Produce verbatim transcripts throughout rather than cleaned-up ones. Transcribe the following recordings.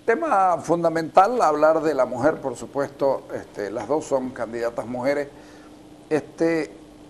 tema fundamental, hablar de la mujer, por supuesto, este, las dos son candidatas mujeres. Este,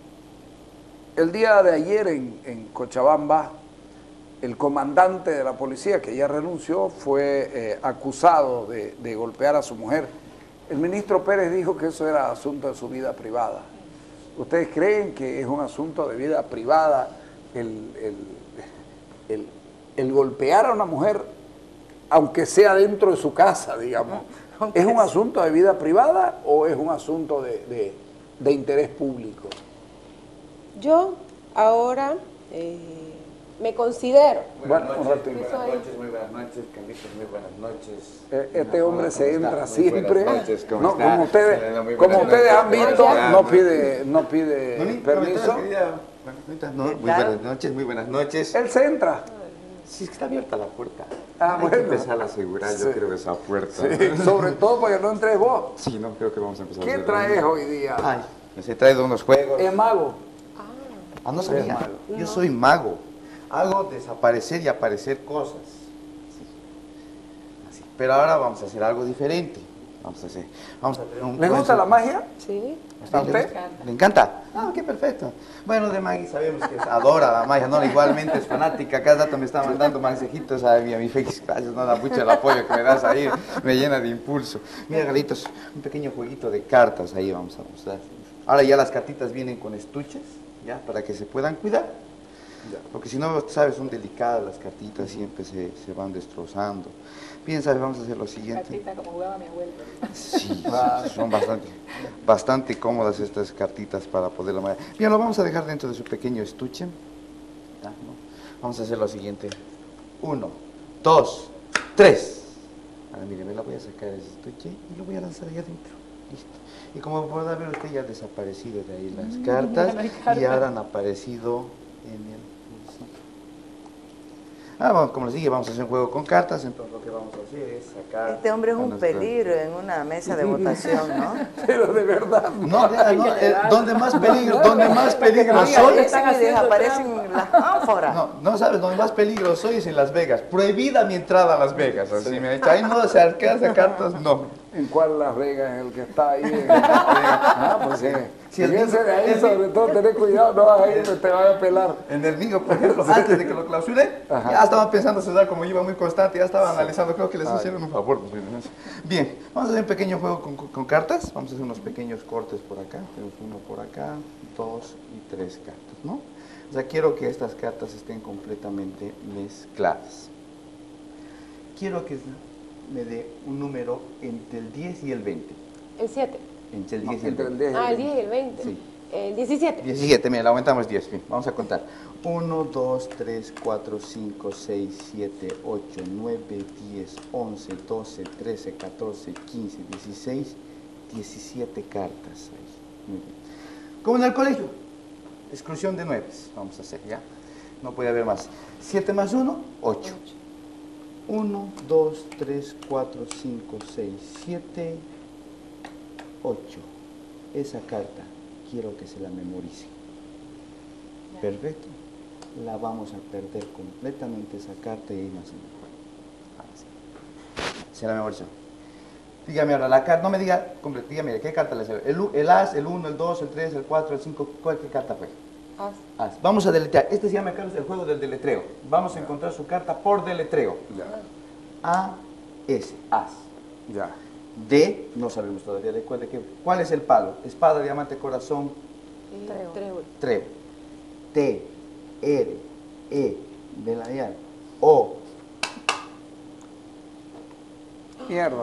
el día de ayer en, en Cochabamba, el comandante de la policía, que ya renunció, fue eh, acusado de, de golpear a su mujer. El ministro Pérez dijo que eso era asunto de su vida privada. ¿Ustedes creen que es un asunto de vida privada el, el, el, el golpear a una mujer, aunque sea dentro de su casa, digamos? ¿Es un asunto de vida privada o es un asunto de, de, de interés público? Yo ahora eh, me considero... Buenas Bueno, noches, un muy rato. buenas noches, muy buenas noches, Carlitos, muy buenas noches. Eh, Este Hola, hombre ¿cómo se está? entra Muy siempre, buenas noches, ¿cómo no, está? como ustedes, Elena, muy como buenas ustedes noches, han ¿cómo visto, está? no pide, no pide Moni, ¿cómo permiso. estás, querida? Buenas noches, no, muy buenas noches, muy buenas noches. Él se entra. Sí, es que está abierta la puerta. Ah, Hay bueno. que empezar a asegurar, Sí. yo creo, esa puerta. Sí, sobre todo porque no entres vos. Sí, no, creo que vamos a empezar a ¿Qué hacer traes algo. hoy día? Ay, les he traído unos juegos. Es mago. Ah, no Es sabía. mago. Yo soy mago. Hago desaparecer y aparecer cosas. Así. Así. Pero ahora vamos a hacer algo diferente. Vamos a hacer. Vamos a tener un ¿Le gusta la magia? Sí. ¿A usted? ¿Le encanta? Ah, qué perfecto. Bueno, de Maggie sabemos que adora la magia, ¿no? Igualmente es fanática. Cada rato me está mandando mensajitos a mi, a mi Face. Gracias, no da mucho el apoyo que me das ahí. Me llena de impulso. Mira, Galitos, un pequeño jueguito de cartas ahí vamos a mostrar. Ahora ya las cartitas vienen con estuches, ¿ya? Para que se puedan cuidar. Porque si no, sabes, son delicadas las cartitas, siempre se, se van destrozando. Piensa, vamos a hacer lo siguiente. Cartita como jugaba mi abuelo. Sí, sí, son bastante, bastante cómodas estas cartitas para poderlo manejar. Bien, lo vamos a dejar dentro de su pequeño estuche. Ya, ¿no? Vamos a hacer lo siguiente. Uno, dos, tres. Ahora mire, me la voy a sacar de ese estuche y lo voy a lanzar allá adentro. Listo. Y como podrá ver usted, ya han desaparecido de ahí las cartas no hay cartas. y ahora han aparecido en el bolsillo. Ah, bueno, como les dije, vamos a hacer un juego con cartas, entonces lo que vamos a hacer es sacar... Este hombre es a un nuestra- peligro en una mesa de votación, ¿no? Pero de verdad. No, vea, no, eh, donde más peligro, donde más peligro Oiga, soy, ese me desaparecen las ánforas. no, no sabes, donde más peligro soy es en Las Vegas. Prohibida mi entrada a Las Vegas, así me ha dicho, ahí no se alcanza cartas, no. ¿En cuál Las Vegas? En el que está ahí. En- ah, pues sí. Si el Fíjense de ahí, el- sobre todo, tener cuidado, no vas a ir, te van a pelar. En el mío, por ejemplo, antes de que lo clausure, Ajá. ya estaban pensando cerrar, como iba muy constante, ya estaba analizando, creo que les hicieron un favor. Pues, bien, vamos a hacer un pequeño juego con, con cartas, vamos a hacer unos pequeños cortes por acá, tenemos uno por acá, dos y tres cartas, ¿no? O sea, quiero que estas cartas estén completamente mezcladas. Quiero que me dé un número entre el diez y el veinte. El siete. Entre el diez y el Entre el veinte. diez y Ah, el el diez y el veinte. Sí. El diecisiete. diecisiete, mira, le aumentamos diez, bien, vamos a contar. uno, dos, tres, cuatro, cinco, seis, siete, ocho, nueve, diez, once, doce, trece, catorce, quince, dieciséis, diecisiete cartas. Ahí. Muy bien. Como en el colegio, exclusión de nueve, vamos a hacer, ¿ya? No puede haber más. siete más uno, ocho. uno, dos, tres, cuatro, cinco, seis, siete, ocho. Esa carta quiero que se la memorice. Perfecto. La vamos a perder completamente esa carta y ahí no se me fue. Ahora sí. Se la memorizó. Dígame ahora, la carta, no me diga, completo, dígame, ¿qué carta le salió? El, u- el as, el uno, el dos, el tres, el cuatro, el cinco, ¿cuál qué carta fue? As. As. Vamos a deletrear. Este se llama, Carlos, el juego del deletreo. Vamos a encontrar su carta por deletreo. Ya, A, S, as. ya. D, no sabemos todavía de cuál, de qué. ¿Cuál es el palo? Espada, diamante, corazón, Trébol. Trébol. trébol. T, R, E, de la I, O. Mierda.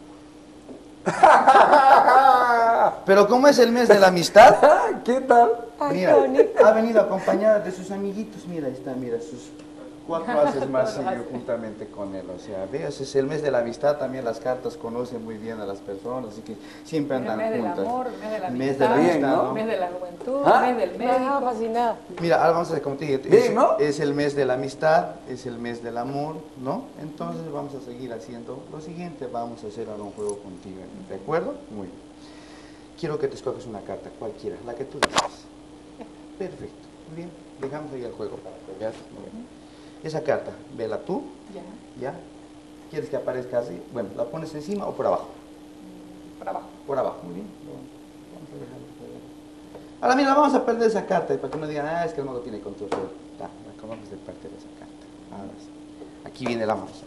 Pero como es el mes de la amistad, ¿Qué tal? Ay, mira, qué bonito. ha venido acompañada de sus amiguitos. Mira, ahí está, mira, sus cuatro haces más siguen juntamente con él. O sea, veas, es el mes de la amistad, también las cartas conocen muy bien a las personas, así que siempre El andan mes del juntas. amor, mes de la Mes de la amistad, amistad, ¿no? el mes de la juventud, ¿Ah? mes del Me dejaba médico. fascinada. Mira, ahora vamos a hacer como te dije, Bien, es, ¿no? es el mes de la amistad, es el mes del amor, ¿no? Entonces vamos a seguir haciendo lo siguiente, vamos a hacer ahora un juego contigo, ¿de acuerdo? Muy bien. Quiero que te escoges una carta, cualquiera, la que tú digas. Perfecto, muy bien, dejamos ahí el juego para que veas. Muy bien. Esa carta, vela tú, Ya. ¿ya? ¿Quieres que aparezca así? Bueno, ¿la pones encima o por abajo? Por abajo. Por abajo, muy bien. Vamos a dejarlo por abajo. Ahora mira, vamos a perder esa carta y para que no digan, ah, es que el mago tiene control. Ya, acabamos de perder esa carta. Ahora sí. Aquí viene la mancha.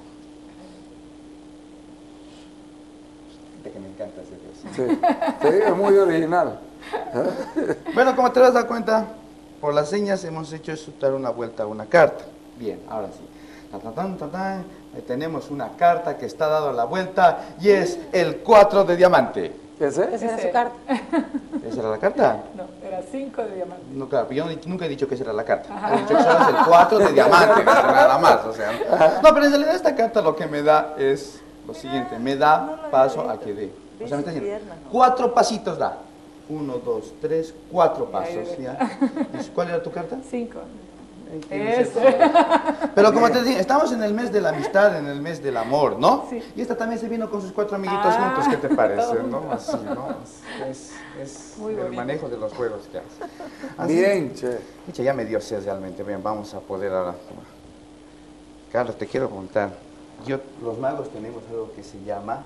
De que me encanta hacer eso. Sí, sí, es muy original. Bueno, como te das cuenta, por las señas hemos hecho eso, dar una vuelta a una carta. Bien, ahora sí. Ta, ta, tan, ta, tan. Ahí tenemos una carta que está dando la vuelta y es el cuatro de diamante. ¿Ese? Esa era Ese. su carta. ¿Esa era la carta? No, era cinco de diamante. No, claro, yo no- nunca he dicho que esa era la carta. He dicho que solo es el cuatro de diamante, nada más. O sea, no, pero en realidad esta carta lo que me da es lo siguiente, me da paso a que dé. O sea, me está diciendo, cuatro pasitos da. Uno, dos, tres, cuatro pasos. ¿Ya? ¿Y cuál era tu carta? Cinco. Ahí tienes Ese. el- Pero como te dije, estamos en el mes de la amistad, en el mes del amor, ¿no? Sí. Y esta también se vino con sus cuatro amiguitos Ah, juntos, ¿qué te parece? todo. ¿No? Así, ¿no? Es, es Muy el bonito. manejo de los juegos que hace. Así. Bien, che. Pucha, ya me dio sed realmente. Bien, vamos a poder ahora. Carlos, te quiero contar. Yo, los magos tenemos algo que se llama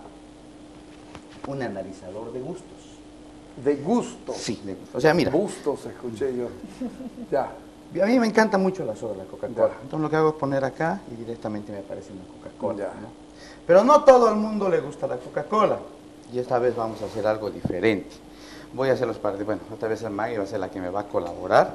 un analizador de gustos. De gusto. Sí, de gustos. O sea, mira, Gustos, escuché yo. Ya. a mí me encanta mucho la soda, la Coca-Cola. Ya. Entonces lo que hago es poner acá y directamente me aparece una Coca-Cola. Ya. ¿no? Pero no todo el mundo le gusta la Coca-Cola. Y esta vez vamos a hacer algo diferente. Voy a hacer los partidos. Bueno, otra vez el Maggie va a ser la que me va a colaborar.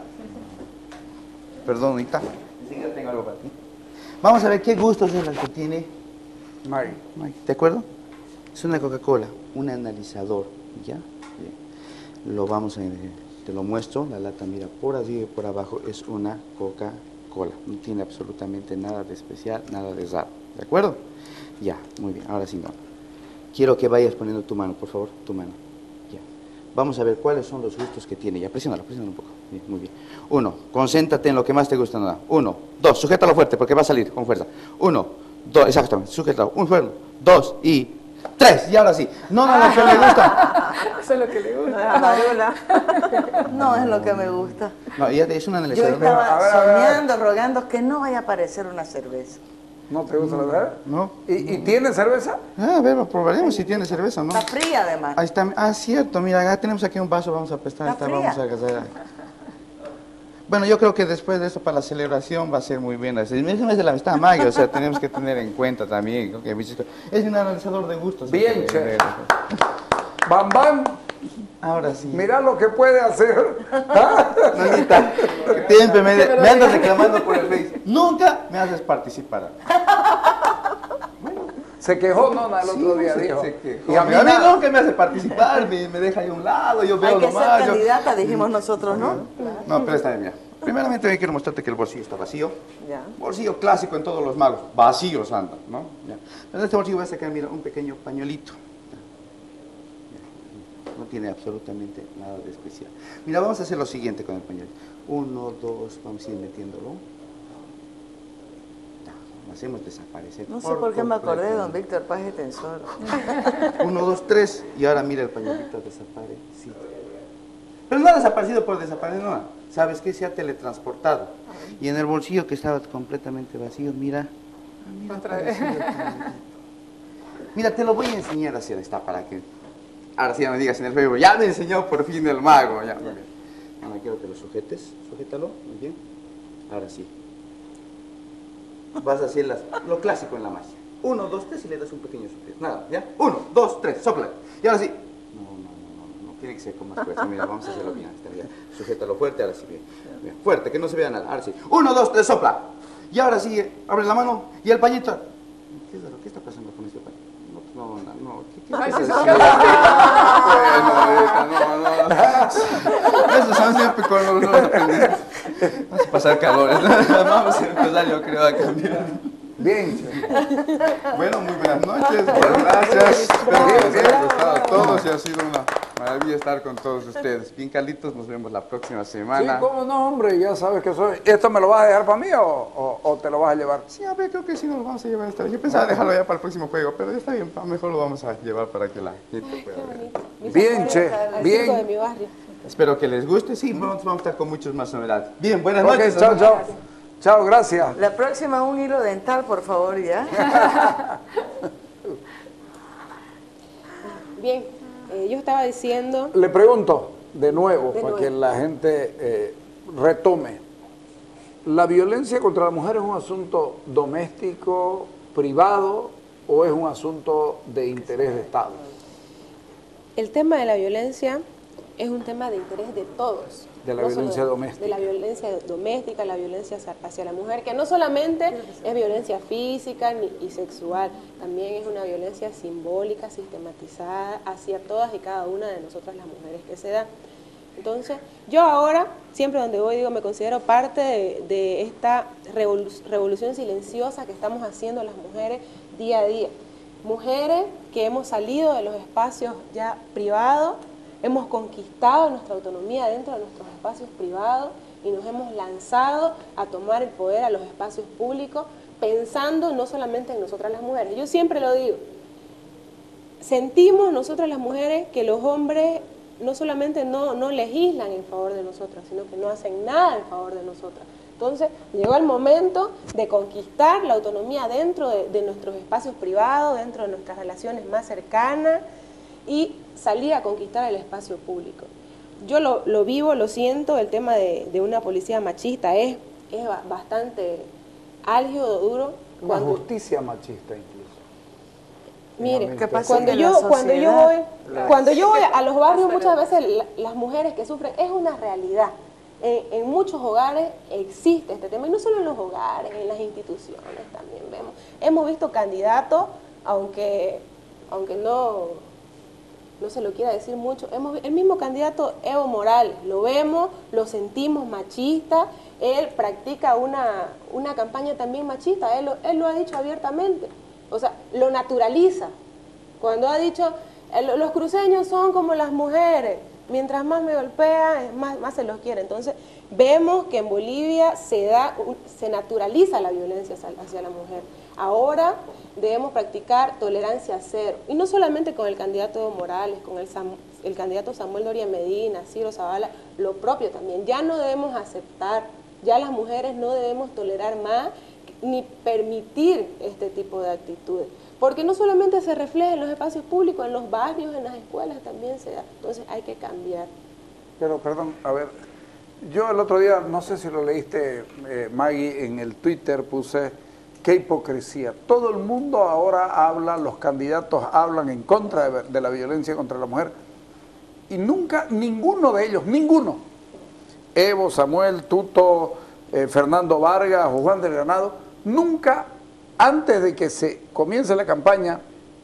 Perdón, Anita. Enseguida tengo algo para ti. Vamos a ver qué gustos es el que tiene Maggie. Maggie. ¿De acuerdo? Es una Coca-Cola, un analizador. ¿Ya? Bien. Lo vamos a... Te lo muestro. La lata, mira, por arriba y por abajo es una Coca-Cola. No tiene absolutamente nada de especial, nada de raro. ¿De acuerdo? Ya, muy bien. Ahora sí, no. Quiero que vayas poniendo tu mano, por favor, tu mano. Ya. Vamos a ver cuáles son los gustos que tiene. Ya, presiónalo, presiónalo un poco. Bien, muy bien. Uno, concéntrate en lo que más te gusta. Nada. Uno, dos, sujétalo fuerte porque va a salir con fuerza. Uno, dos, exactamente, sujétalo. Un fuerte, dos y tres. Y ahora sí. No, no, lo que me gusta. Eso es lo que le gusta. Ah, Mariola. No es lo que me gusta. No, ya es un Yo analizador. estaba A ver, a ver. soñando, rogando que no vaya a aparecer una cerveza. ¿No te gusta la verdad? No. ¿Y, y tiene cerveza? Ah, a ver, probaremos si tiene cerveza o no. Está fría además. Ahí está. Ah, cierto, mira, acá tenemos aquí un vaso, vamos a prestar, Está esta, vamos a fría. agarrar. Bueno, yo creo que después de eso para la celebración va a ser muy bien. Es el mes de la amistad, Maggie, o sea, tenemos que tener en cuenta también. ¿No? Que es un analizador de gustos. Bien, este, che. de- de- Bam Bam, Ahora sí. mira lo que puede hacer. ¿Ah? Nanita, siempre me, me andas reclamando por el Face. Nunca me haces participar. Se quejó Nona el otro Sí, día, se- dijo. se quejó. Y a mí, a mí nada. nunca me hace participar, me, me deja ahí a un lado, yo veo Hay que nomás. ser yo- candidata, dijimos nosotros, ¿no? No, pero está bien, mira. Primeramente yo quiero mostrarte que el bolsillo está vacío. Ya. Bolsillo clásico en todos los magos. Vacíos andan, ¿no? Ya. Pero en este bolsillo voy a sacar, mira, un pequeño pañuelito. Ya. No tiene absolutamente nada de especial. Mira, vamos a hacer lo siguiente con el pañuelo. Uno, dos, vamos a ir metiéndolo. Ya, lo hacemos desaparecer. No sé por qué me acordé de completo. don Víctor Paz y Tensoro. Uno, dos, tres. Y ahora mira el pañuelito desaparecido. Pero no ha desaparecido por desaparecer, no. ¿Sabes qué? Se ha teletransportado. Y en el bolsillo que estaba completamente vacío, mira. mira Otra vez. apareció el pañuelito. Mira, te lo voy a enseñar así, ahí está, para que... Ahora sí ya me digas en el Facebook, ya me enseñó por fin el mago. Ya, muy bien. Ahora quiero que lo sujetes. Sujétalo, muy bien. Ahora sí. Vas a hacer las- lo clásico en la magia. Uno, dos, tres y le das un pequeño soplo. Nada, ¿ya? Uno, dos, tres, sopla. Y ahora sí. No, no, no, no, no. Tiene que ser con más fuerza. Mira, vamos a hacerlo bien. Está bien. Sujétalo fuerte, ahora sí, bien. Bien. Fuerte, que no se vea nada. Ahora sí. Uno, dos, tres, sopla. Y ahora sí, eh, abre la mano y el pañito. ¿Qué es lo que está pasando con este pañito? No, no, no, no. ¿Qué, qué Ay, es sí, eso? sí. Bueno, ahorita, no, no. Esos son siempre con los dos pendientes. Vamos a pasar calores. Vamos a empezar, yo creo, a cambiar. Bien, che. Bueno, muy buenas noches. Muchas gracias. Espero que les haya gustado a todos y ha sido una maravilla estar con todos ustedes. Bien, Carlitos, nos vemos la próxima Sí, semana. cómo no, hombre, ya sabes que soy. ¿Esto me lo vas a dejar para mí o, o- o te lo vas a llevar? Sí, a ver, creo que sí nos lo vamos a llevar esta vez. Yo pensaba dejarlo ya para el próximo juego, pero ya está bien, pa, mejor lo vamos a llevar para que la gente pueda ver. Bien, che, Al bien. circo de mi barrio. Espero que les guste. Sí, pronto vamos a estar con muchas más novedades. Bien, buenas Ok, noches. chao, chao. Chao, gracias. La próxima un hilo dental, por favor, ¿ya? Bien, eh, yo estaba diciendo... Le pregunto de nuevo, De para nuevo. que la gente eh, retome. ¿La violencia contra la mujer es un asunto doméstico, privado, o es un asunto de interés de Estado? El tema de la violencia es un tema de interés de todos. De la No solo violencia de- doméstica. De la violencia doméstica, la violencia hacia- hacia la mujer, que no solamente es violencia física ni, y sexual, también es una violencia simbólica, sistematizada hacia todas y cada una de nosotras las mujeres que se da. Entonces, yo ahora, siempre donde voy, digo, me considero parte de, de esta revolu- revolución silenciosa que estamos haciendo las mujeres día a día. Mujeres que hemos salido de los espacios ya privados, hemos conquistado nuestra autonomía dentro de nuestros espacios privados y nos hemos lanzado a tomar el poder a los espacios públicos, pensando no solamente en nosotras las mujeres. Yo siempre lo digo, sentimos nosotras las mujeres que los hombres no solamente no, no legislan en favor de nosotras, sino que no hacen nada en favor de nosotras. Entonces, llegó el momento de conquistar la autonomía dentro de, de nuestros espacios privados, dentro de nuestras relaciones más cercanas y salir a conquistar el espacio público. Yo lo, lo vivo, lo siento, el tema de, de una policía machista es, es ba- bastante álgido, duro. Una Cuando, justicia machista incluso. Mire, ¿Qué pasa? cuando que yo, la cuando yo sociedad- voy, cuando yo voy a los barrios, muchas veces la- las mujeres que sufren, es una realidad. En, en muchos hogares existe este tema, y no solo en los hogares, en las instituciones también vemos. Hemos visto candidatos, aunque, aunque no, no se lo quiera decir mucho, hemos, el mismo candidato Evo Morales, lo vemos, lo sentimos machista, él practica una, una campaña también machista, él, lo- él lo ha dicho abiertamente, o sea, lo naturaliza. Cuando ha dicho, "El- los cruceños son como las mujeres, mientras más me golpean, más, más se los quiere". Entonces, vemos que en Bolivia se, da, un- se naturaliza la violencia hacia, hacia la mujer. Ahora debemos practicar tolerancia cero. Y no solamente con el candidato Evo Morales, con el, Sam- el candidato Samuel Doria Medina, Ciro Zavala, lo propio también. Ya no debemos aceptar, ya las mujeres no debemos tolerar más ni permitir este tipo de actitudes. Porque no solamente se refleja en los espacios públicos, en los barrios, en las escuelas también se da. Entonces hay que cambiar. Pero, perdón, a ver, yo el otro día, no sé si lo leíste, eh, Maggie, en el Twitter puse, qué hipocresía. Todo el mundo ahora habla, los candidatos hablan en contra de, de la violencia contra la mujer, y nunca, ninguno de ellos, ninguno, Evo, Samuel, Tuto, eh, Fernando Vargas o Juan del Granado, nunca, antes de que se comience la campaña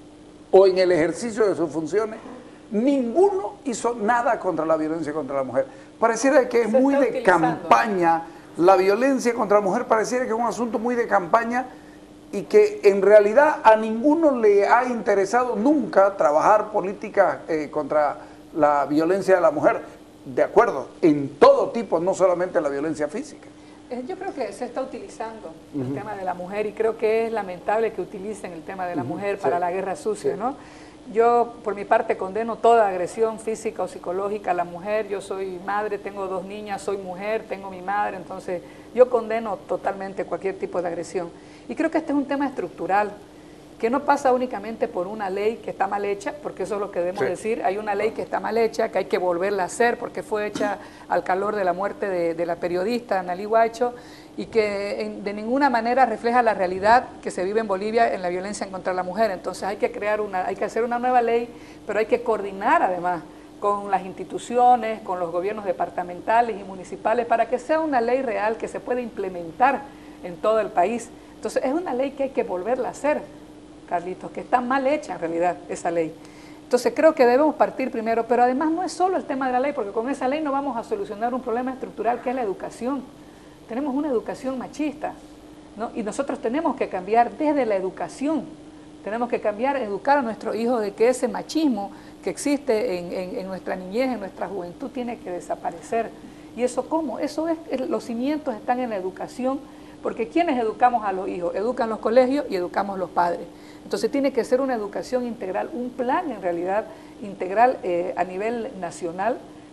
o en el ejercicio de sus funciones, ninguno hizo nada contra la violencia contra la mujer. Pareciera que es Se muy está de utilizando. campaña, la violencia contra la mujer pareciera que es un asunto muy de campaña y que en realidad a ninguno le ha interesado nunca trabajar políticas eh, contra la violencia de la mujer, de acuerdo, en todo tipo, no solamente la violencia física. Eh, Yo creo que se está utilizando el tema de la mujer y creo que es lamentable que utilicen el tema de la mujer para Sí. la guerra sucia, Sí. ¿no? Yo, por mi parte, condeno toda agresión física o psicológica a la mujer. Yo soy madre, tengo dos niñas, soy mujer, tengo mi madre, entonces yo condeno totalmente cualquier tipo de agresión. Y creo que este es un tema estructural, que no pasa únicamente por una ley que está mal hecha, porque eso es lo que debemos Sí. decir. Hay una ley que está mal hecha, que hay que volverla a hacer, porque fue hecha al calor de la muerte de, de la periodista Analí Huaycho, y que en- de ninguna manera refleja la realidad que se vive en Bolivia en la violencia contra la mujer. Entonces hay que crear una, hay que hacer una nueva ley, pero hay que coordinar además con las instituciones, con los gobiernos departamentales y municipales, para que sea una ley real que se pueda implementar en todo el país. Entonces es una ley que hay que volverla a hacer, Carlitos, que está mal hecha en realidad esa ley. Entonces creo que debemos partir primero, pero además no es solo el tema de la ley, porque con esa ley no vamos a solucionar un problema estructural que es la educación. Tenemos una educación machista, ¿no? Y nosotros tenemos que cambiar desde la educación. Tenemos que cambiar, educar a nuestros hijos de que ese machismo que existe en, en- en nuestra niñez, en nuestra juventud, tiene que desaparecer. ¿Y eso cómo? Eso es, es- los cimientos están en la educación, porque ¿quiénes educamos a los hijos? Educan los colegios y educamos los padres. Entonces tiene que ser una educación integral, un plan en realidad integral eh, a nivel nacional,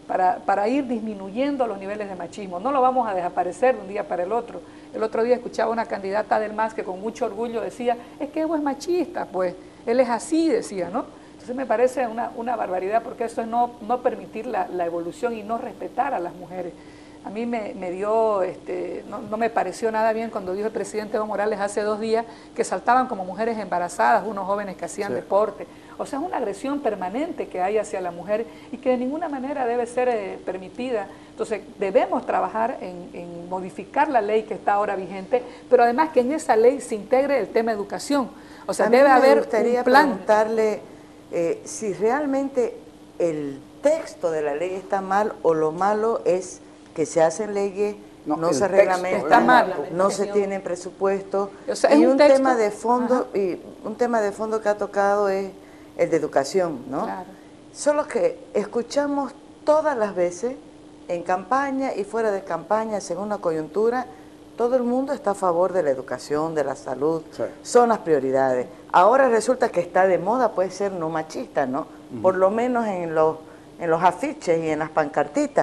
para, para ir disminuyendo los niveles de machismo. No lo vamos a desaparecer de un día para el otro. El otro día escuchaba una candidata del M A S que con mucho orgullo decía, es que Evo es machista, pues, él es así, decía, ¿no? Entonces me parece una, una barbaridad, porque eso es no, no permitir la, la evolución y no respetar a las mujeres. A mí me, me dio, este, no, no me pareció nada bien cuando dijo el presidente Evo Morales hace dos días que saltaban como mujeres embarazadas unos jóvenes que hacían sí. deporte. O sea, es una agresión permanente que hay hacia la mujer y que de ninguna manera debe ser eh, permitida. Entonces, debemos trabajar en, en modificar la ley que está ahora vigente, pero además que en esa ley se integre el tema educación. O sea, a mí debe me haber gustaría un plan. preguntarle eh, si realmente el texto de la ley está mal o lo malo es que se hacen leyes, no, no se reglamentan, está mal, no se tienen presupuesto. O sea, y un, un texto, tema de fondo ajá. y un tema de fondo que ha tocado es el de educación, ¿no? Claro. Solo que escuchamos todas las veces, en campaña y fuera de campaña, según la coyuntura, todo el mundo está a favor de la educación, de la salud, sí. son las prioridades. Ahora resulta que está de moda, puede ser no machista, ¿no? Uh-huh. Por lo menos en los, en los afiches y en las pancartitas.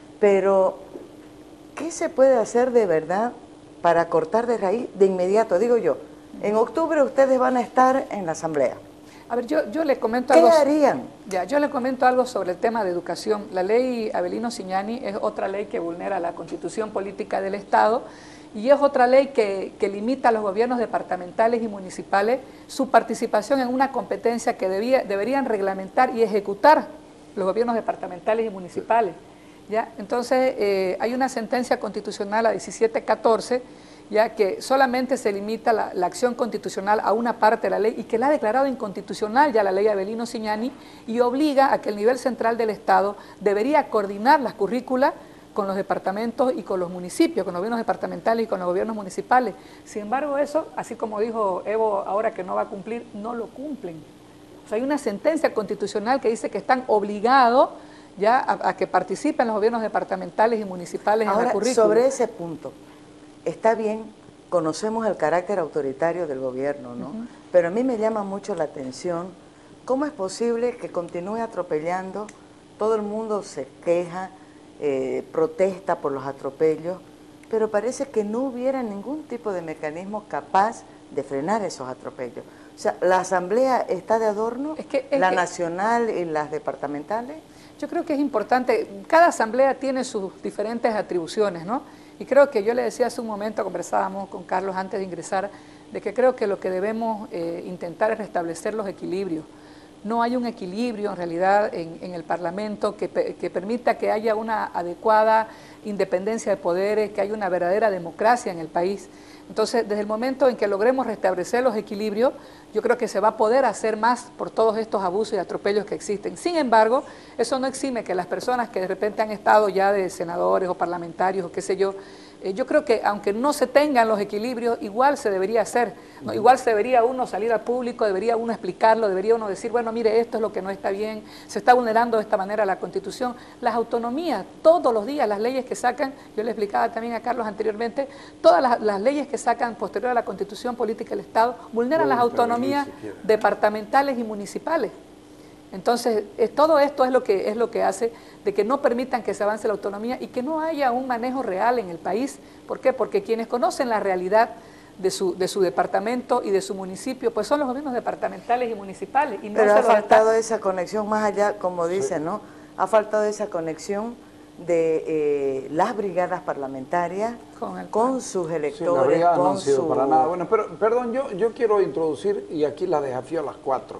Pero, ¿qué se puede hacer de verdad para cortar de raíz de inmediato? Digo yo, en octubre ustedes van a estar en la asamblea. A ver, yo, yo le comento ¿Qué algo. ¿Qué harían? Ya, yo le comento algo sobre el tema de educación. La ley Avelino Cignani es otra ley que vulnera la Constitución Política del Estado y es otra ley que, que limita a los gobiernos departamentales y municipales su participación en una competencia que debía, deberían reglamentar y ejecutar los gobiernos departamentales y municipales. ¿Ya? Entonces, eh, hay una sentencia constitucional, la diecisiete catorce, ya que solamente se limita la, la acción constitucional a una parte de la ley y que la ha declarado inconstitucional ya la ley Avelino Cignani y obliga a que el nivel central del Estado debería coordinar las currículas con los departamentos y con los municipios, con los gobiernos departamentales y con los gobiernos municipales. Sin embargo, eso, así como dijo Evo ahora que no va a cumplir, no lo cumplen. O sea, hay una sentencia constitucional que dice que están obligados ya a, a que participen los gobiernos departamentales y municipales ahora, en la currícula. Sobre ese punto, está bien, conocemos el carácter autoritario del gobierno, ¿no? Uh-huh. Pero a mí me llama mucho la atención cómo es posible que continúe atropellando, todo el mundo se queja, eh, protesta por los atropellos, pero parece que no hubiera ningún tipo de mecanismo capaz de frenar esos atropellos. O sea, ¿la asamblea está de adorno? Es que, es ¿La que, nacional y las departamentales? Yo creo que es importante, cada asamblea tiene sus diferentes atribuciones, ¿no? Y creo que yo le decía hace un momento, conversábamos con Carlos antes de ingresar, de que creo que lo que debemos eh, intentar es restablecer los equilibrios. No hay un equilibrio en realidad en, en el Parlamento que, que permita que haya una adecuada independencia de poderes, que haya una verdadera democracia en el país. Entonces, desde el momento en que logremos restablecer los equilibrios, yo creo que se va a poder hacer más por todos estos abusos y atropellos que existen. Sin embargo, eso no exime que las personas que de repente han estado ya de senadores o parlamentarios o qué sé yo, eh, yo creo que aunque no se tengan los equilibrios, igual se debería hacer, ¿no? Igual se debería uno salir al público, debería uno explicarlo, debería uno decir, bueno, mire, esto es lo que no está bien, se está vulnerando de esta manera la Constitución. Las autonomías, todos los días, las leyes que sacan, yo le explicaba también a Carlos anteriormente, todas las, las leyes que sacan posterior a la Constitución Política del Estado vulneran las autonomías departamentales y municipales. Entonces, eh, todo esto es lo que es lo que hace de que no permitan que se avance la autonomía y que no haya un manejo real en el país. ¿Por qué? Porque quienes conocen la realidad de su, de su departamento y de su municipio, pues son los gobiernos departamentales y municipales. Y no Pero se ha faltado está... esa conexión más allá, como dicen, ¿no? Ha faltado esa conexión de eh, las brigadas parlamentarias con, el con sus electores, sí, la con no han sido su... para nada. Bueno, pero perdón, yo, yo quiero introducir, y aquí la desafío a las cuatro,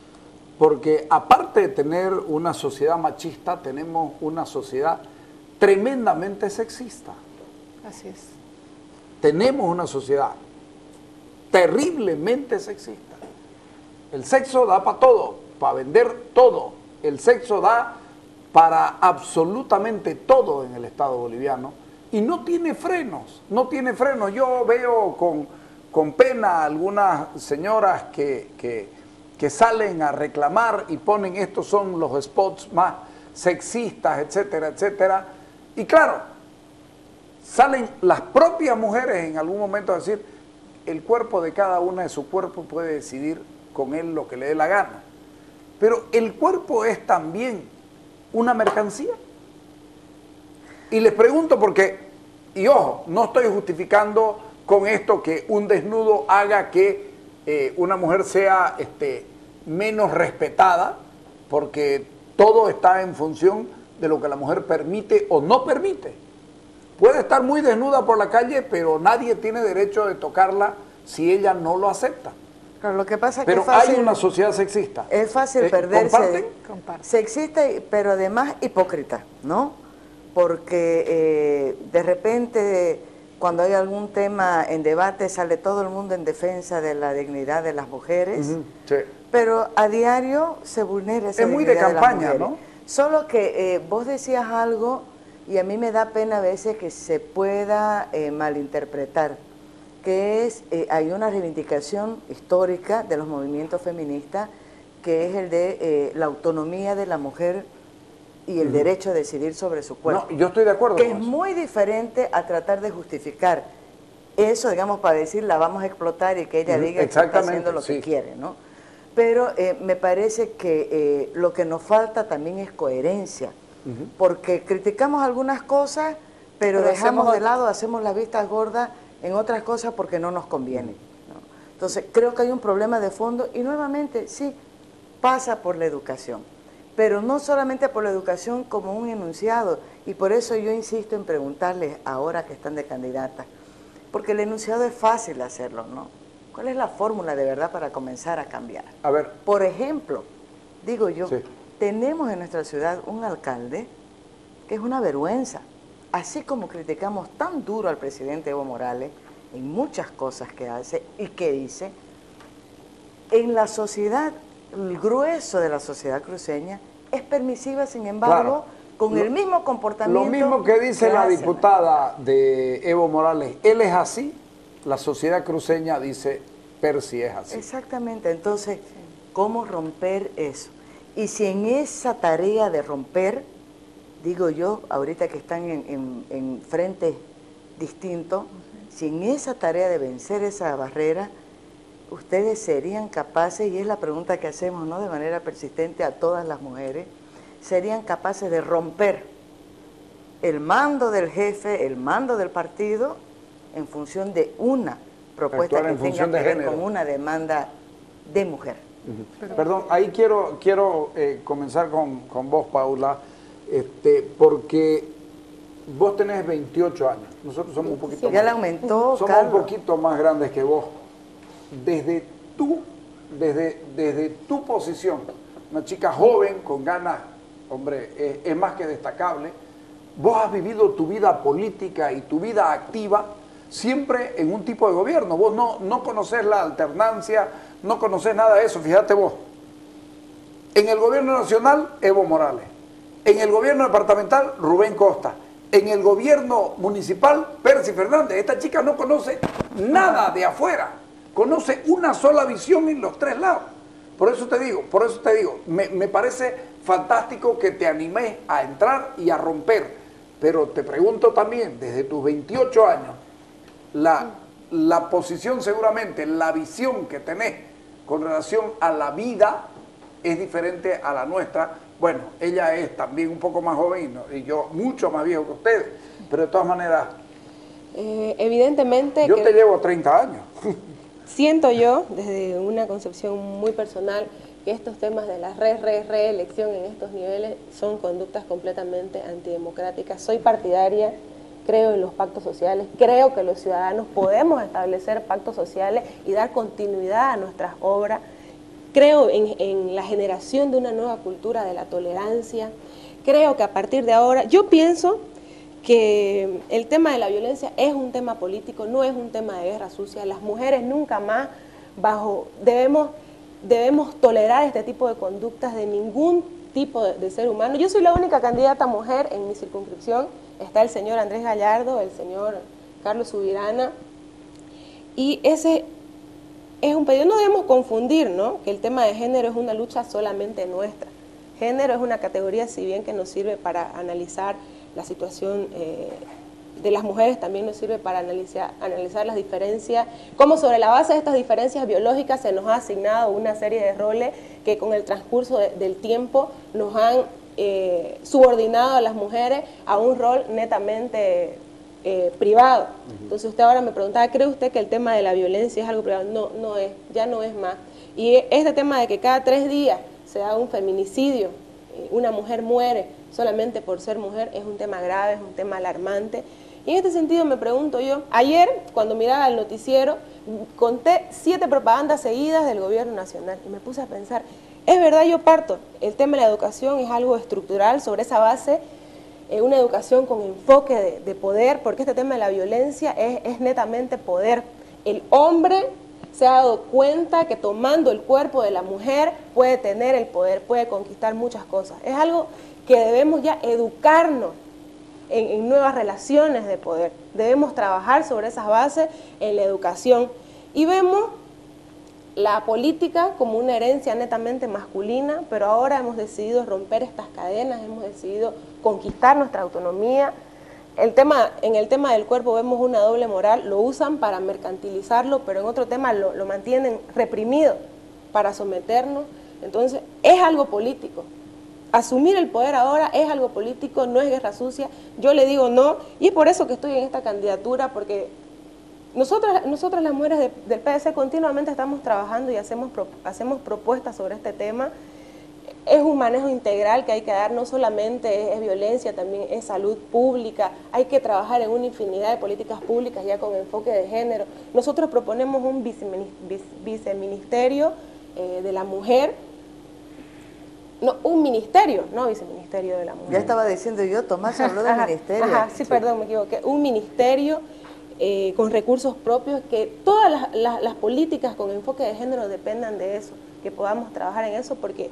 porque aparte de tener una sociedad machista, tenemos una sociedad tremendamente sexista. Así es. Tenemos una sociedad terriblemente sexista. El sexo da para todo, para vender todo. El sexo da para absolutamente todo en el Estado boliviano y no tiene frenos, no tiene frenos. Yo veo con, con pena algunas señoras que, que, que salen a reclamar y ponen estos son los spots más sexistas, etcétera, etcétera. Y claro, salen las propias mujeres en algún momento a decir el cuerpo de cada una de su cuerpo puede decidir con él lo que le dé la gana. Pero el cuerpo es también una mercancía. Y les pregunto porque, y ojo, no estoy justificando con esto que un desnudo haga que eh, una mujer sea este, menos respetada, porque todo está en función de lo que la mujer permite o no permite. Puede estar muy desnuda por la calle, pero nadie tiene derecho de tocarla si ella no lo acepta. Claro, lo que pasa es pero que es fácil, hay una sociedad sexista. Es fácil eh, perderse. ¿Comparten? Comparten. Sexista, pero además hipócrita, ¿no? Porque eh, de repente, cuando hay algún tema en debate, sale todo el mundo en defensa de la dignidad de las mujeres, Uh-huh, sí. pero a diario se vulnera esa es muy de dignidad campaña, de las ¿no? mujeres. Solo que eh, vos decías algo y a mí me da pena a veces que se pueda eh, malinterpretar, que es, eh, hay una reivindicación histórica de los movimientos feministas, que es el de eh, la autonomía de la mujer y el uh-huh. derecho a decidir sobre su cuerpo. No, yo estoy de acuerdo que con es eso. muy diferente a tratar de justificar eso, digamos, para decir la vamos a explotar y que ella uh-huh. diga que está haciendo lo sí. que quiere, ¿no? Pero eh, me parece que eh, lo que nos falta también es coherencia, uh-huh. porque criticamos algunas cosas, pero, pero dejamos de lado, hacemos las vistas gordas en otras cosas porque no nos conviene, ¿no? Entonces, creo que hay un problema de fondo y nuevamente, sí, pasa por la educación, pero no solamente por la educación como un enunciado, y por eso yo insisto en preguntarles ahora que están de candidatas, porque el enunciado es fácil hacerlo, ¿no? ¿Cuál es la fórmula de verdad para comenzar a cambiar? A ver. Por ejemplo, digo yo, sí. tenemos en nuestra ciudad un alcalde que es una vergüenza. Así como criticamos tan duro al presidente Evo Morales en muchas cosas que hace y que dice, en la sociedad, el grueso de la sociedad cruceña es permisiva, sin embargo, claro. con lo, el mismo comportamiento. Lo mismo que dice que la hacen. diputada de Evo Morales, él es así, la sociedad cruceña dice, Percy es así. Exactamente, entonces, ¿cómo romper eso? Y si en esa tarea de romper, digo yo, ahorita que están en, en, en frentes distintos, uh-huh. si en esa tarea de vencer esa barrera, ustedes serían capaces, y es la pregunta que hacemos, ¿no?, de manera persistente a todas las mujeres, serían capaces de romper el mando del jefe, el mando del partido, en función de una propuesta que tenga que ver con una demanda de mujer. Uh-huh. Perdón, ahí quiero, quiero eh, comenzar con, con vos, Paula, este, porque vos tenés veintiocho años, nosotros somos un poquito sí, más, ya le aumentó, somos Carlos. un poquito más grandes que vos. Desde tu, desde, desde tu posición, una chica joven con ganas, hombre, es, es más que destacable, vos has vivido tu vida política y tu vida activa siempre en un tipo de gobierno. Vos no, no conocés la alternancia, no conocés nada de eso, fíjate vos. En el gobierno nacional, Evo Morales. En el gobierno departamental, Rubén Costa. En el gobierno municipal, Percy Fernández. Esta chica no conoce nada de afuera. Conoce una sola visión en los tres lados. Por eso te digo, por eso te digo, me, me parece fantástico que te animes a entrar y a romper. Pero te pregunto también, desde tus veintiocho años, la, la posición seguramente, la visión que tenés con relación a la vida es diferente a la nuestra. Bueno, ella es también un poco más joven ¿no? y yo mucho más viejo que ustedes, pero de todas maneras... Eh, evidentemente... Yo que te llevo treinta años. Siento yo, desde una concepción muy personal, que estos temas de la re, re, reelección en estos niveles son conductas completamente antidemocráticas. Soy partidaria, creo en los pactos sociales, creo que los ciudadanos podemos establecer pactos sociales y dar continuidad a nuestras obras. Creo en, en la generación de una nueva cultura de la tolerancia. Creo que a partir de ahora, yo pienso que el tema de la violencia es un tema político, no es un tema de guerra sucia. Las mujeres nunca más bajo debemos, debemos tolerar este tipo de conductas de ningún tipo de, de ser humano. Yo soy la única candidata mujer en mi circunscripción. Está el señor Andrés Gallardo, el señor Carlos Subirana, y ese es un pedido. No debemos confundir, ¿no?, que el tema de género es una lucha solamente nuestra. Género es una categoría, si bien que nos sirve para analizar la situación eh, de las mujeres, también nos sirve para analizar, analizar las diferencias, cómo sobre la base de estas diferencias biológicas se nos ha asignado una serie de roles que con el transcurso de, del tiempo nos han eh, subordinado a las mujeres a un rol netamente eh, privado. Uh-huh. Entonces usted ahora me preguntaba, ¿cree usted que el tema de la violencia es algo privado? No, no es, ya no es más. Y este tema de que cada tres días se da un feminicidio, eh, una mujer muere solamente por ser mujer, es un tema grave, es un tema alarmante. Y en este sentido me pregunto yo, ayer cuando miraba el noticiero, conté siete propagandas seguidas del gobierno nacional y me puse a pensar, es verdad, yo parto, el tema de la educación es algo estructural, sobre esa base, eh, una educación con enfoque de, de poder, porque este tema de la violencia es, es netamente poder. El hombre se ha dado cuenta que tomando el cuerpo de la mujer puede tener el poder, puede conquistar muchas cosas. Es algo que debemos ya educarnos en, en nuevas relaciones de poder. Debemos trabajar sobre esas bases en la educación. Y vemos la política como una herencia netamente masculina, pero ahora hemos decidido romper estas cadenas, hemos decidido conquistar nuestra autonomía. El tema, en el tema del cuerpo vemos una doble moral, lo usan para mercantilizarlo, pero en otro tema lo, lo mantienen reprimido para someternos. Entonces es algo político. Asumir el poder ahora es algo político, no es guerra sucia. Yo le digo no, y es por eso que estoy en esta candidatura, porque nosotras, nosotras las mujeres de, del P D C continuamente estamos trabajando y hacemos, pro, hacemos propuestas sobre este tema. Es un manejo integral que hay que dar, no solamente es, es violencia, también es salud pública, hay que trabajar en una infinidad de políticas públicas ya con enfoque de género. Nosotros proponemos un viceministerio eh, de la mujer, no, un ministerio, no viceministerio de la mujer. Ya estaba diciendo yo, Tomás habló del ajá, ministerio. Ajá, sí, sí, perdón, me equivoqué, un ministerio eh, con recursos propios, que todas las, las, las políticas con enfoque de género dependan de eso, que podamos trabajar en eso, porque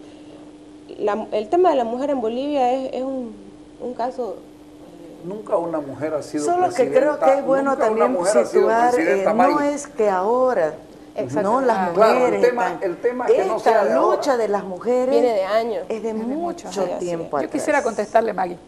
La, el tema de la mujer en Bolivia es, es un, un caso... Nunca una mujer ha sido Solo presidenta. que creo que es bueno también situar, eh, no es que ahora, no las claro, mujeres, el tema, están, el tema es que esta no sea de lucha ahora. de las mujeres viene de años, es de viene mucho mucho tiempo atrás. Yo quisiera contestarle, Maggie.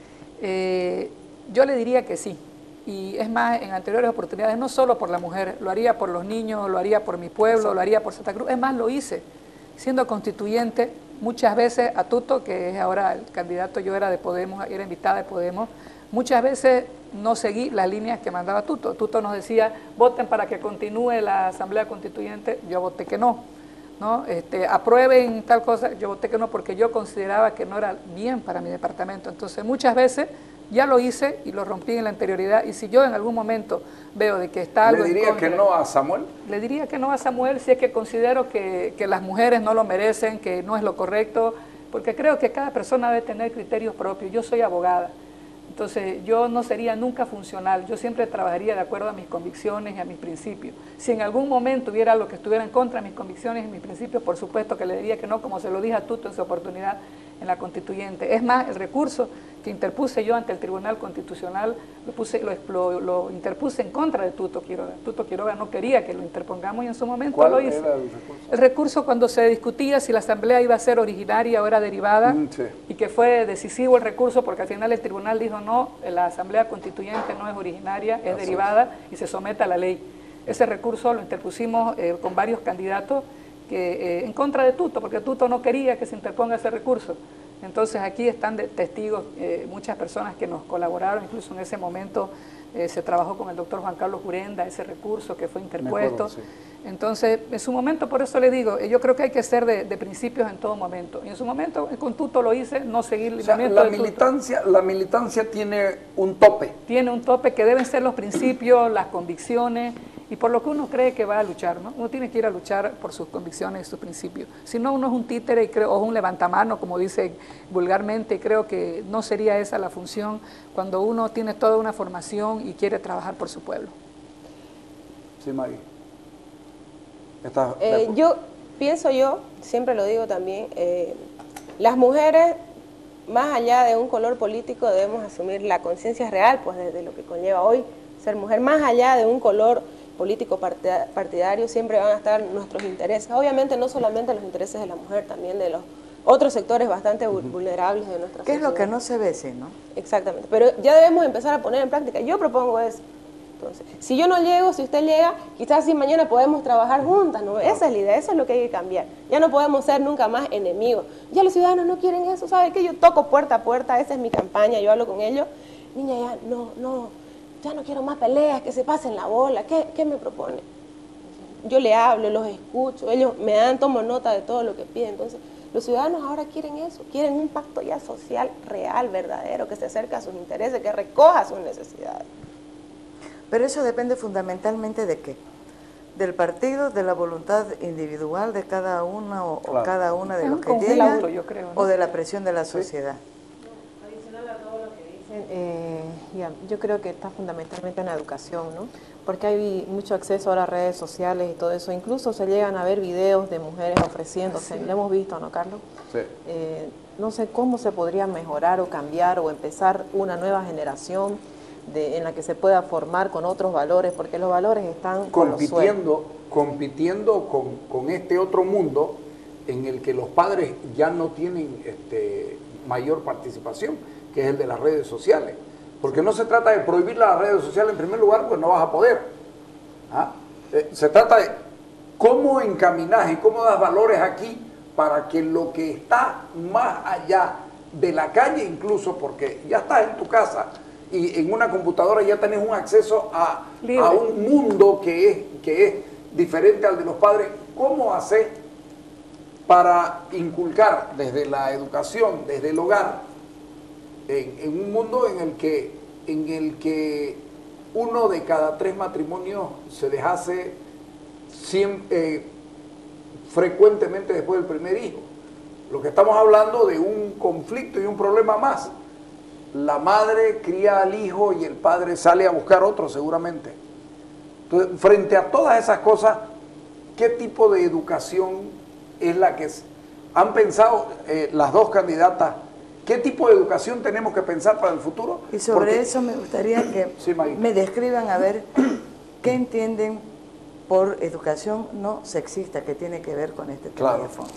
Eh, yo le diría que sí. Y es más, en anteriores oportunidades, no solo por la mujer, lo haría por los niños, lo haría por mi pueblo, sí, lo haría por Santa Cruz. Es más, lo hice. Siendo constituyente, muchas veces a Tuto, que es ahora el candidato, yo era de Podemos, era invitada de Podemos, muchas veces no seguí las líneas que mandaba Tuto. Tuto nos decía, voten para que continúe la Asamblea Constituyente, yo voté que no, ¿no? Este, aprueben tal cosa, yo voté que no porque yo consideraba que no era bien para mi departamento. Entonces muchas veces ya lo hice y lo rompí en la anterioridad, y si yo en algún momento veo de que está algo... ¿Le diría en contra, que no a Samuel? Le diría que no a Samuel si es que considero que, que las mujeres no lo merecen, que no es lo correcto, porque creo que cada persona debe tener criterios propios. Yo soy abogada, entonces yo no sería nunca funcional, yo siempre trabajaría de acuerdo a mis convicciones y a mis principios. Si en algún momento hubiera algo que estuviera en contra de mis convicciones y mis principios, por supuesto que le diría que no, como se lo dije a Tuto en su oportunidad en la Constituyente. Es más, el recurso que interpuse yo ante el Tribunal Constitucional, lo, puse, lo, lo, lo interpuse en contra de Tuto Quiroga. Tuto Quiroga no quería que lo interpongamos y en su momento ¿Cuál lo hice. era el recurso? El recurso cuando se discutía si la Asamblea iba a ser originaria o era derivada, mm, sí, y que fue decisivo el recurso porque al final el Tribunal dijo no, la Asamblea Constituyente no es originaria, es Así derivada es. y se somete a la ley. Ese recurso lo interpusimos eh, con varios candidatos que, eh, en contra de Tuto, porque Tuto no quería que se interponga ese recurso. Entonces aquí están de testigos eh, muchas personas que nos colaboraron, incluso en ese momento eh, se trabajó con el doctor Juan Carlos Jurenda, ese recurso que fue interpuesto. Acuerdo, sí. Entonces, en su momento, por eso le digo, yo creo que hay que ser de, de principios en todo momento. Y en su momento, con Tuto lo hice, no seguir el lineamiento o sea, la de militancia, Tuto. La militancia tiene un tope. Tiene un tope que deben ser los principios, las convicciones, y por lo que uno cree que va a luchar, ¿no? Uno tiene que ir a luchar por sus convicciones y sus principios. Si no, uno es un títere y creo, o un levantamano, como dicen vulgarmente, y creo que no sería esa la función cuando uno tiene toda una formación y quiere trabajar por su pueblo. Sí, Maggie. ¿Estás eh, yo pienso yo, siempre lo digo también, eh, las mujeres, más allá de un color político, debemos asumir la conciencia real, pues, de, de lo que conlleva hoy ser mujer. Más allá de un color político partidario, siempre van a estar nuestros intereses. Obviamente no solamente los intereses de la mujer, también de los otros sectores bastante vulnerables de nuestra sociedad. ¿Qué es lo que no se ve, sí, no? Exactamente, pero ya debemos empezar a poner en práctica. Yo propongo eso, Entonces, si yo no llego, si usted llega, quizás si mañana podemos trabajar juntas, ¿no? Esa es la idea, eso es lo que hay que cambiar. Ya no podemos ser nunca más enemigos. Ya los ciudadanos no quieren eso, ¿sabe qué? Yo toco puerta a puerta, esa es mi campaña, yo hablo con ellos. Niña, ya no, no, ya no quiero más peleas, que se pasen la bola, ¿qué, qué me propone? Yo le hablo, los escucho, ellos me dan, tomo nota de todo lo que piden. Entonces, los ciudadanos ahora quieren eso, quieren un pacto ya social, real, verdadero, que se acerque a sus intereses, que recoja sus necesidades. Pero eso depende fundamentalmente de qué, del partido, de la voluntad individual de cada una o, claro. o cada una de es los que llega, yo creo, ¿no? O de la presión de la sociedad. Sí. Adicional a todo lo que dicen, eh, ya, yo creo que está fundamentalmente en la educación, ¿no? Porque hay mucho acceso a las redes sociales y todo eso. Incluso se llegan a ver videos de mujeres ofreciéndose. Sí. Lo hemos visto, ¿no, Carlos? Sí. Eh, no sé cómo se podría mejorar o cambiar o empezar una nueva generación de, en la que se pueda formar con otros valores, porque los valores están compitiendo, compitiendo con, con este otro mundo en el que los padres ya no tienen este, mayor participación, que es el de las redes sociales. Porque no se trata de prohibir las redes sociales en primer lugar, pues no vas a poder. ¿Ah? Eh, se trata de cómo encaminas y cómo das valores aquí para que lo que está más allá de la calle incluso, porque ya estás en tu casa y en una computadora ya tenés un acceso a, a un mundo que es, que es diferente al de los padres, ¿cómo hacer para inculcar desde la educación, desde el hogar, En, en un mundo en el que en el que uno de cada tres matrimonios se dejase siempre, eh, frecuentemente después del primer hijo? Lo que estamos hablando de un conflicto y un problema más. La madre cría al hijo y el padre sale a buscar otro seguramente. Entonces, frente a todas esas cosas, ¿qué tipo de educación es la que han pensado eh, las dos candidatas? ¿Qué tipo de educación tenemos que pensar para el futuro? Y sobre Porque... eso me gustaría que sí, me describan a ver qué entienden por educación no sexista, que tiene que ver con este tema claro. de fondo.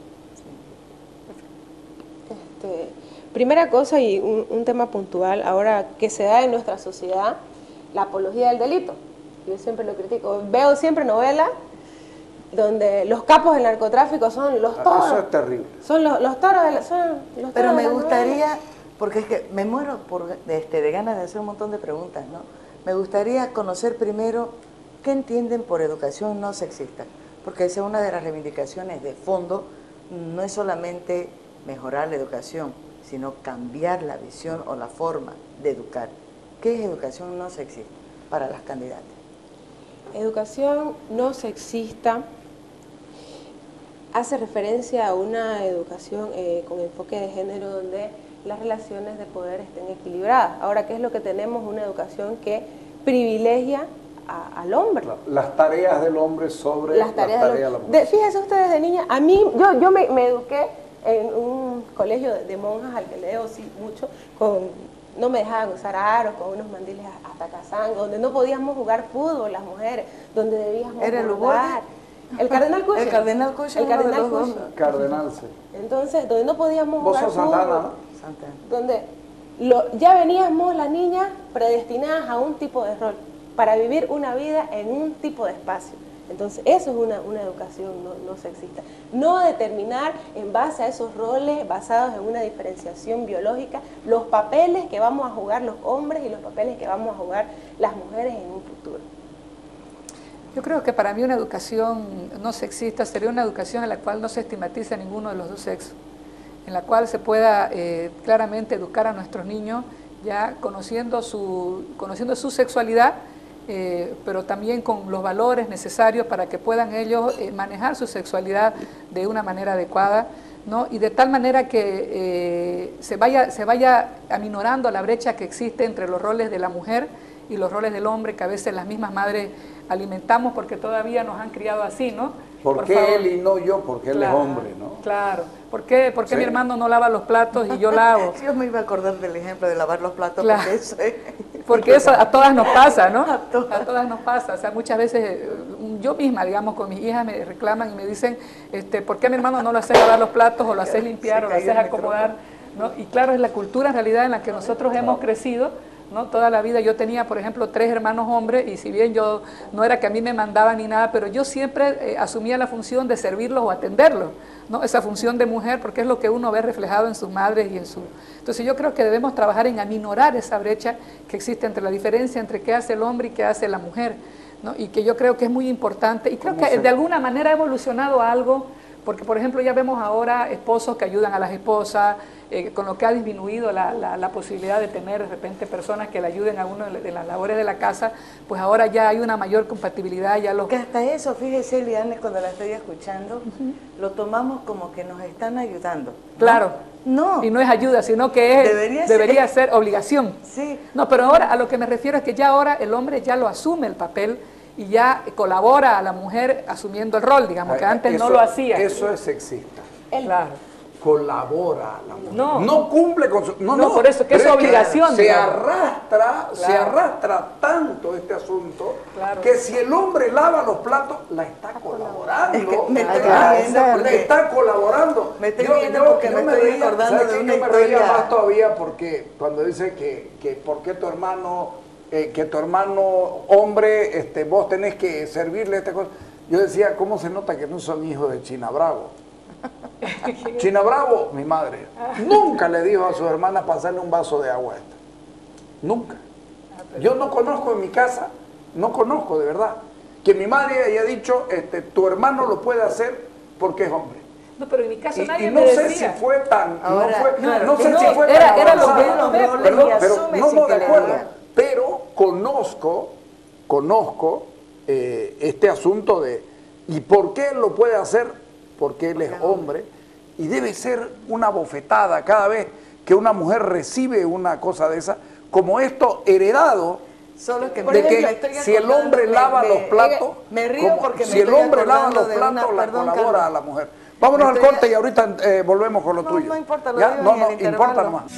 Este, primera cosa y un, un tema puntual, ahora que se da en nuestra sociedad, la apología del delito. Yo siempre lo critico. Veo siempre novelas donde los capos del narcotráfico son los toros. Eso es terrible. Son los, los toros de la, son los Pero toros me de gustaría, novelas. Porque es que me muero por, este, de ganas de hacer un montón de preguntas, ¿no? Me gustaría conocer primero qué entienden por educación no sexista, porque esa es una de las reivindicaciones de fondo, no es solamente mejorar la educación, sino cambiar la visión o la forma de educar. ¿Qué es educación no sexista para las candidatas? Educación no sexista hace referencia a una educación eh, con enfoque de género donde las relaciones de poder estén equilibradas. Ahora, ¿qué es lo que tenemos? Una educación que privilegia a, al hombre. Las tareas del hombre sobre las tareas, las tareas de la mujer. De, fíjense ustedes, de niña, a mí, yo, yo me, me eduqué en un colegio de, de monjas al que leo sí, mucho, con, no me dejaban usar aros, con unos mandiles hasta cazán, donde no podíamos jugar fútbol las mujeres, donde debíamos ¿Era el jugar. El Cardenal Cushing. El Cardenal Cushing. El Cardenal Cushing. Cardenal, sí. Entonces, donde no podíamos Vos jugar sos Santana, fútbol, ¿no? Santana. Donde lo, ya veníamos las niñas predestinadas a un tipo de rol, para vivir una vida en un tipo de espacio. Entonces, eso es una, una educación no, no sexista. No determinar en base a esos roles basados en una diferenciación biológica los papeles que vamos a jugar los hombres y los papeles que vamos a jugar las mujeres en un futuro. Yo creo que para mí una educación no sexista sería una educación en la cual no se estigmatiza a ninguno de los dos sexos, en la cual se pueda eh, claramente educar a nuestros niños ya conociendo su, conociendo su sexualidad, eh, pero también con los valores necesarios para que puedan ellos eh, manejar su sexualidad de una manera adecuada, ¿no? Y de tal manera que eh, se vaya, se vaya aminorando la brecha que existe entre los roles de la mujer y los roles del hombre, que a veces las mismas madres alimentamos porque todavía nos han criado así, ¿no? ¿Por, ¿Por qué favor? Él y no yo? Porque claro, él es hombre, ¿no? Claro. ¿Por qué, por qué ¿Sí? mi hermano no lava los platos y yo lavo? Yo me iba a acordar del ejemplo de lavar los platos, claro. porque eso es... Porque eso a todas nos pasa, ¿no? A todas. A todas nos pasa. O sea, muchas veces yo misma, digamos, con mis hijas me reclaman y me dicen, este, ¿por qué a mi hermano no lo haces lavar los platos o lo haces limpiar o lo haces acomodar? ¿No? Y claro, es la cultura en realidad en la que nosotros hemos crecido, ¿no? Toda la vida yo tenía, por ejemplo, tres hermanos hombres y si bien yo no era que a mí me mandaban ni nada, pero yo siempre eh, asumía la función de servirlos o atenderlos, ¿no? Esa función de mujer, porque es lo que uno ve reflejado en sus madres y en su... Entonces yo creo que debemos trabajar en aminorar esa brecha que existe entre la diferencia entre qué hace el hombre y qué hace la mujer, ¿no? Y que yo creo que es muy importante y creo que se... de alguna manera ha evolucionado algo, porque por ejemplo ya vemos ahora esposos que ayudan a las esposas, eh, con lo que ha disminuido la, la, la posibilidad de tener de repente personas que le ayuden a uno en las labores de la casa, pues ahora ya hay una mayor compatibilidad. Ya los... Que hasta eso, fíjese, Eliane, cuando la estoy escuchando, uh-huh. lo tomamos como que nos están ayudando, ¿no? Claro. No. Y no es ayuda, sino que es, debería, debería ser, ser obligación. Sí. No, pero ahora a lo que me refiero es que ya ahora el hombre ya lo asume el papel y ya colabora a la mujer asumiendo el rol, digamos, que antes eso, no lo hacía. Eso es sexista. El, claro. Colabora a la mujer. No, no cumple con su... No, no, no por eso que es obligación. Se arrastra, claro. se arrastra tanto este asunto, claro. que si el hombre lava los platos, la está colaborando. Es que me estoy riendo le está colaborando. Me estoy riendo porque me estoy recordando de una historia. Yo me reía más todavía porque cuando dice que, que por qué tu hermano, eh, que tu hermano hombre, este, vos tenés que servirle esta cosa. Yo decía, ¿cómo se nota que no son hijos de China Bravo? China Bravo, mi madre, nunca le dijo a su hermana pasarle un vaso de agua a esta. Nunca. Yo no conozco en mi casa, no conozco de verdad, que mi madre haya dicho, este, tu hermano lo puede hacer porque es hombre. No, pero en mi caso y, nadie y no me sé decía. si fue tan, Ahora, no, fue, claro, no sé no, si fue era, tan era lo que avanzado, él pero, pero, pero no, no, de acuerdo, pero conozco, conozco eh, este asunto de, ¿y por qué él lo puede hacer? Porque él es hombre, y debe ser una bofetada cada vez que una mujer recibe una cosa de esa, como esto heredado, Solo que, de que si el hombre lava me, los platos, me río como, porque me si el hombre lava los platos, una, la perdón, colabora Carlos. a la mujer. Vámonos al corte y ahorita eh, volvemos con lo no, tuyo. No importa, lo ¿Ya? digo No, en no, el importa intervalo. nomás.